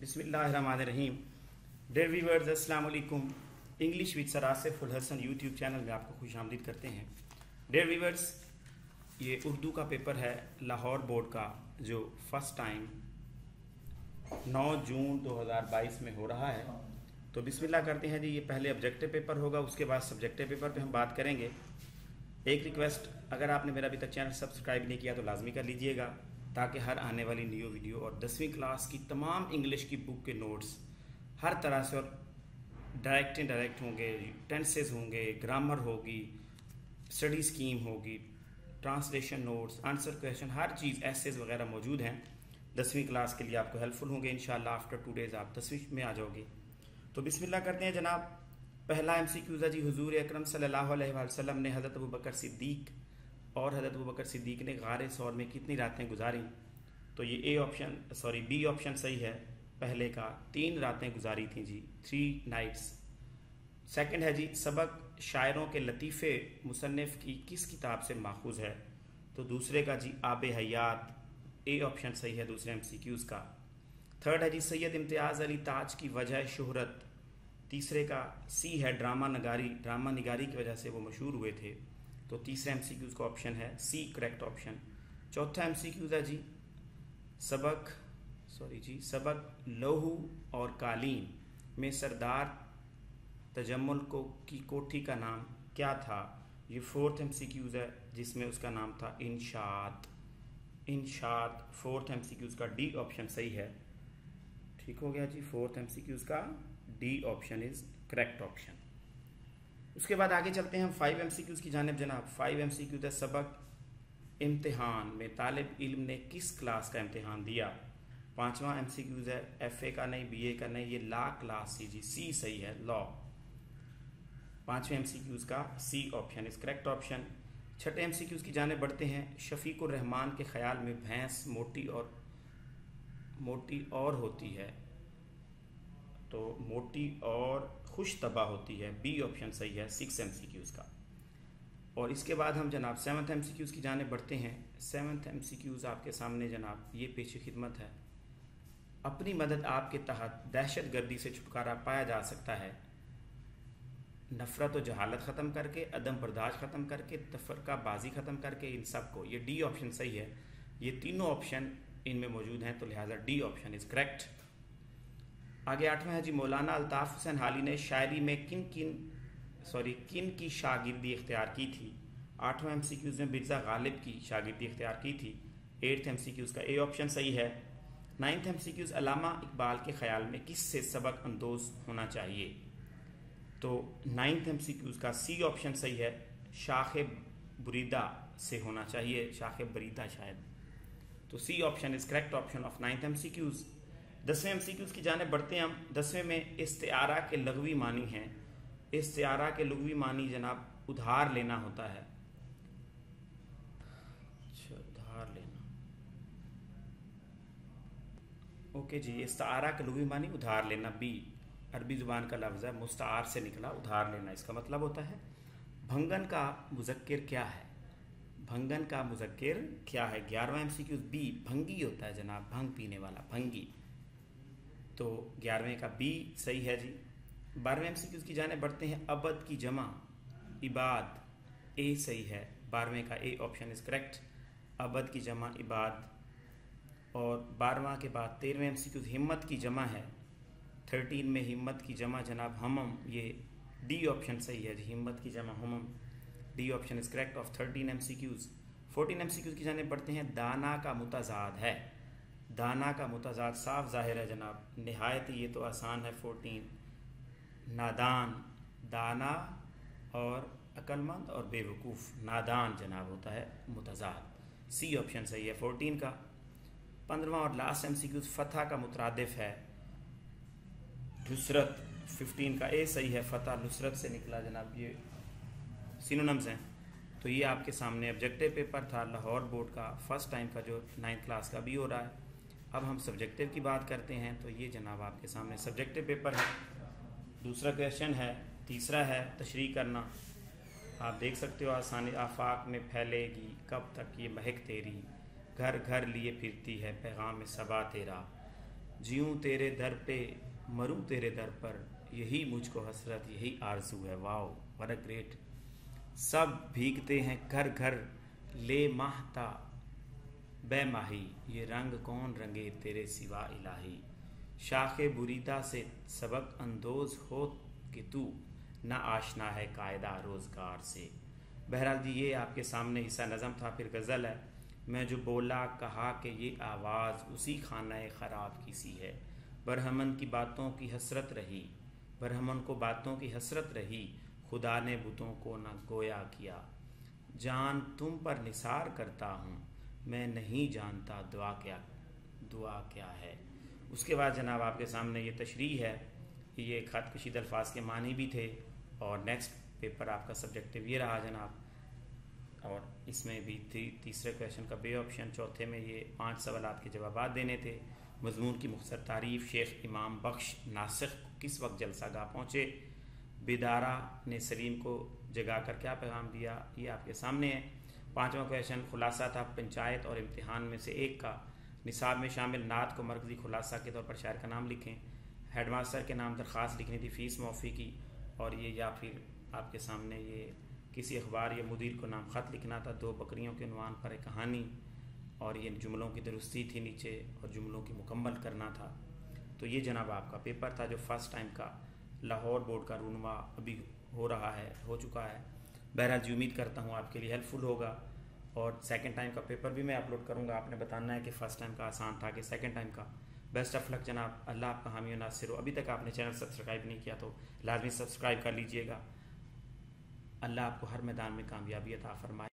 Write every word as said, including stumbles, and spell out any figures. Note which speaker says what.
Speaker 1: बिस्मिल्लाहिर्रहमानिर्रहीम। Dear viewers, अस्सलाम वालेकुम। English with sir Asif ul Hasan YouTube channel में आपको खुश आमदीद करते हैं। डियर व्यूअर्स, ये उर्दू का पेपर है लाहौर बोर्ड का, जो फर्स्ट टाइम नौ जून दो हज़ार बाईस में हो रहा है। तो बिस्मिल्लाह करते हैं जी। ये पहले ऑब्जेक्टिव पेपर होगा, उसके बाद सब्जेक्टिव पेपर पे हम बात करेंगे। एक रिक्वेस्ट, अगर आपने मेरा अभी तक चैनल सब्सक्राइब नहीं किया तो लाजमी कर लीजिएगा, ताकि हर आने वाली न्यू वीडियो और दसवीं क्लास की तमाम इंग्लिश की बुक के नोट्स हर तरह से और डायरेक्ट इनडायरेक्ट होंगे, टेंसेस होंगे, ग्रामर होगी, स्टडी स्कीम होगी, ट्रांसलेशन नोट्स, आंसर क्वेश्चन, हर चीज़ एसेस वगैरह मौजूद हैं। दसवीं क्लास के लिए आपको हेल्पफुल होंगे इंशाल्लाह। आफ्टर टू डेज़ आप दसवीं में आ जाओगे। तो बिस्मिल्लाह करते हैं जनाब। पहला एम सी क्यूज़ा जी, हुजूर अकरम सल्लल्लाहु अलैहि वसल्लम ने हज़रत अबू बकर सिद्दीक और हज़रत अबू बकर सिद्दीक ने गारे सौर में कितनी रातें गुजारी? तो ये A option sorry B option सही है। पहले का तीन रातें गुजारी थी जी, थ्री नाइट्स। सेकंड है जी, सबक शायरों के लतीफ़े मुसन्निफ की किस किताब से माखूज है? तो दूसरे का जी आब हयात, ए ऑप्शन सही है दूसरे एमसीक्यूज़ का। थर्ड है जी, सैयद इम्तियाज़ अली ताज की वजह शोहरत, तीसरे का सी है ड्रामा नगारी, ड्रामा निगारी की वजह से वो मशहूर हुए थे। तो तीसरे एमसीक्यूज़ का ऑप्शन है सी करेक्ट ऑप्शन। चौथा एमसीक्यूज़ है जी, सबक सॉरी जी सबक लोहू और कालीन में सरदार तजम्मुल को की कोठी का नाम क्या था? ये फोर्थ एमसीक्यूज़ है, जिसमें उसका नाम था इंशात। इंशात फोर्थ एमसीक्यूज़ का डी ऑप्शन सही है। ठीक हो गया जी। फोर्थ एमसीक्यूज़ का D option is correct option. उसके बाद आगे चलते हैं हम फाइव एमसीक्यूज़ की जानिब जनाब। फाइव एमसीक्यूज़ है, सबक इम्तिहान में तालिब इल्म ने किस क्लास का इम्तिहान दिया? पांचवा एमसीक्यूज़ है, एफए का नहीं, बीए का नहीं, ये ला क्लास सी जी, सी सही है, लॉ। पांचवें एमसीक्यूज़ का C option is correct option. छठे एमसीक्यूज़ की जानिब बढ़ते हैं। शफीकुर रहमान के ख्याल में भैंस मोटी और मोटी और होती है, तो मोटी और खुश तबा होती है, बी ऑप्शन सही है सिक्स एमसीक्यूज़ का। और इसके बाद हम जनाब सेवन्थ एमसीक्यूज़ की जाने बढ़ते हैं। सेवन्थ एमसीक्यूज़ आपके सामने जनाब ये पेश खिदमत है। अपनी मदद आपके तहत दहशत गर्दी से छुटकारा पाया जा सकता है नफ़रत और जहालत ख़त्म करके, अदम बर्दाश्त ख़त्म करके, तफरका बाजी ख़त्म करके, इन सब को। ये डी ऑप्शन सही है। ये तीनों ऑप्शन इनमें मौजूद हैं, तो लिहाजा डी ऑप्शन इज़ करेक्ट। आगे आठवां है जी, मौलाना अल्ताफ़ हुसैन हाली ने शायरी में किन किन सॉरी किन की शागिर्दी इख्तियार की थी? आठवां एमसीक्यूज़ में मिर्ज़ा गालिब की शागिर्दी इख्तियार की थी। एट्थ एमसीक्यूज़ का ए ऑप्शन सही है। नाइन्थ एमसीक्यूज़, अल्लामा इकबाल के ख्याल में किस से सबक अंदोज होना चाहिए? तो नाइन्थ एमसीक्यूज़ का सी ऑप्शन सही है, शाख बुरीदा से होना चाहिए, शाख बरीदा शायद। तो C option is correct option of ninth MCQs. दसवें एमसीक्यूज़ की जाने बढ़ते हैं हम। दसवें में इस्तिआरा के लग़वी मानी हैं। इस्तिआरा के लग़वी मानी जनाब उधार लेना होता है। अच्छा, उधार लेना, ओके जी। इस्तिआरा के लग़वी मानी उधार लेना, बी अरबी ज़ुबान का लफ्ज़ है, मुस्तार से निकला उधार लेना। इसका मतलब होता है भंगन का मुज़क्किर क्या है? भंगन का मुज़क्किर क्या है? ग्यारहवां एमसीक्यूज़ बी भंगी होता है जनाब, भंग पीने वाला, भंगी। तो ग्यारहवें का बी सही है जी। बारहवें एमसीक्यूज़ की जाने बढ़ते हैं। अबद की जमा इबाद, ए सही है। बारहवें का ए ऑप्शन इज करेक्ट, अबद की जमा इबाद। और बारहवां के बाद तेरहवें एमसीक्यूज़, हिम्मत की जमा है। थर्टीन में हिम्मत की जमा जनाब हमम, ये डी ऑप्शन सही है जी, हिम्मत की जमा hmm, D option is correct of thirteen MCQs. Fourteen MCQs की जाने बढ़ते हैं। दाना का मुतज़ाद है। दाना का मुतज़ाद साफ ज़ाहिर है जनाब, नहायत ये तो आसान है। फोर्टीन, नादान, दाना और अक्लमंद और बेवकूफ़, नादान जनाब होता है मुतज़ाद, सी ऑप्शन सही है फोर्टीन का। पंद्रहवां और लास्ट एमसीक्यूज़, फतह का मुतरादिफ है नुसरत, फिफ्टीन का ए सही है। फतह नुसरत से निकला जनाब, ये सिनोनिम्स हैं। तो ये आपके सामने ऑब्जेक्टिव पेपर था लाहौर बोर्ड का फर्स्ट टाइम का, जो नाइन्थ क्लास का भी हो रहा है। अब हम सब्जेक्टिव की बात करते हैं। तो ये जनाब आपके सामने सब्जेक्टिव पेपर है। दूसरा क्वेश्चन है, तीसरा है तशरीह करना। आप देख सकते हो, आसानी आफाक में फैलेगी कब तक ये महक तेरी, घर घर लिए फिरती है पैगाम सबा तेरा। जीऊँ तेरे दर पे मरूँ तेरे दर पर, यही मुझको हसरत यही आरज़ू है। Wow, what a great. सब भीगते हैं घर घर ले माहता बेमाही, ये रंग कौन रंगे तेरे सिवा इलाही। शाखे बुरीदा से सबक अंदोज हो कि तू, ना आशना है कायदा रोज़गार से। बहरहाल जी ये आपके सामने हिस्सा नज़म था। फिर गज़ल है। मैं जो बोला कहा कि ये आवाज़ उसी खाना ख़राब की सी है। बरहमन की बातों की हसरत रही, बरहमन को बातों की हसरत रही, खुदा ने बुतों को न गोया किया। जान तुम पर निसार करता हूँ, मैं नहीं जानता दुआ क्या दुआ क्या है। उसके बाद जनाब आपके सामने ये तशरीह है कि ये ख़त कशीद अल्फाज के मानी भी थे। और नेक्स्ट पेपर आपका सब्जेक्टिव ये रहा जनाब, और इसमें भी थी तीसरे क्वेश्चन का बे ऑप्शन, चौथे में ये पांच सवाल के जवाब देने थे। मजमून की मुख्तसर तारीफ़, शेख इमाम बख्श नासिख किस वक्त जलसा गाह पहुँचे, बेदारा ने सलीम को जगा कर क्या पैगाम दिया, ये आपके सामने है। पाँचवा क्वेश्चन खुलासा था पंचायत और इम्तिहान में से एक का। निसाब में शामिल नात को मरकज़ी खुलासा के तौर पर शायर का नाम लिखें। हेडमास्टर के नाम दरख्वास्त लिखनी थी फ़ीस मुआफ़ी की, और ये या फिर आपके सामने ये किसी अखबार या मुदीर को नाम ख़त लिखना था। दो बकरियों के उन्वान पर एक कहानी, और ये जुमलों की दुरुस्ती थी नीचे, और जुमलों की मुकम्मल करना था। तो ये जनाब आपका पेपर था जो फर्स्ट टाइम का लाहौर बोर्ड का रूनुमा अभी हो रहा है हो चुका है। बहरहाल जी उम्मीद करता हूँ आपके लिए हेल्पफुल होगा। और सेकंड टाइम का पेपर भी मैं अपलोड करूँगा। आपने बताना है कि फ़र्स्ट टाइम का आसान था कि सेकंड टाइम का। बेस्ट ऑफ लक जनाब। अल्लाह आपका हामी व नासिर हो। अभी तक आपने चैनल सब्सक्राइब नहीं किया तो लाजमी सब्सक्राइब कर लीजिएगा। अल्लाह आपको हर मैदान में कामयाबी अता फरमाए।